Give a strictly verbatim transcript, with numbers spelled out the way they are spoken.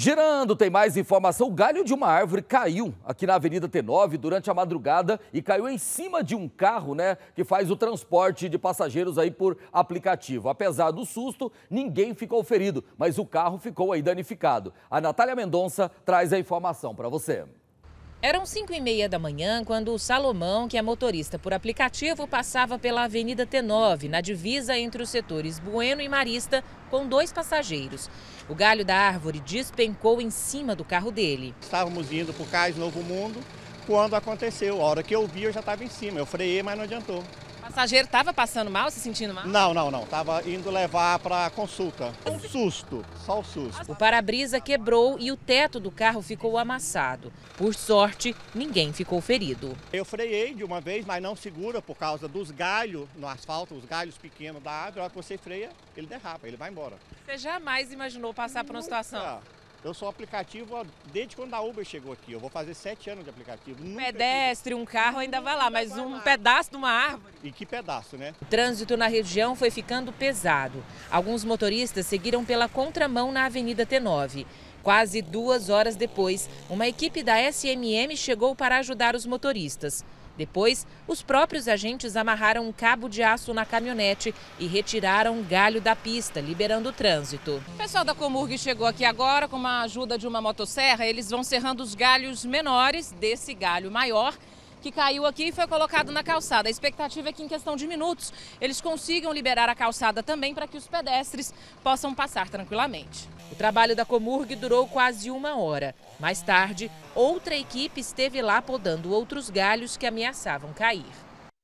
Girando, tem mais informação. O galho de uma árvore caiu aqui na Avenida T nove durante a madrugada e caiu em cima de um carro, né, que faz o transporte de passageiros aí por aplicativo. Apesar do susto, ninguém ficou ferido, mas o carro ficou aí danificado. A Natália Mendonça traz a informação para você. Eram cinco e meia da manhã quando o Salomão, que é motorista por aplicativo, passava pela Avenida T nove, na divisa entre os setores Bueno e Marista, com dois passageiros. O galho da árvore despencou em cima do carro dele. Estávamos indo para o Cais Novo Mundo quando aconteceu. A hora que eu vi, eu já estava em cima. Eu freiei, mas não adiantou. O passageiro estava passando mal, se sentindo mal? Não, não, não. Estava indo levar para consulta. Um susto, só o susto. O para-brisa quebrou e o teto do carro ficou amassado. Por sorte, ninguém ficou ferido. Eu freiei de uma vez, mas não segura por causa dos galhos no asfalto, os galhos pequenos da árvore. A hora que você freia, ele derrapa, ele vai embora. Você jamais imaginou passar por uma situação? Eu sou aplicativo desde quando a Uber chegou aqui. Eu vou fazer sete anos de aplicativo. Um pedestre, um carro ainda vai lá, mas um pedaço de uma árvore. E que pedaço, né? O trânsito na região foi ficando pesado. Alguns motoristas seguiram pela contramão na Avenida T nove. Quase duas horas depois, uma equipe da S M M chegou para ajudar os motoristas. Depois, os próprios agentes amarraram um cabo de aço na caminhonete e retiraram um galho da pista, liberando o trânsito. O pessoal da Comurg chegou aqui agora com a ajuda de uma motosserra. Eles vão serrando os galhos menores desse galho maior que caiu aqui e foi colocado na calçada. A expectativa é que em questão de minutos eles consigam liberar a calçada também para que os pedestres possam passar tranquilamente. O trabalho da Comurg durou quase uma hora. Mais tarde, outra equipe esteve lá podando outros galhos que ameaçavam cair.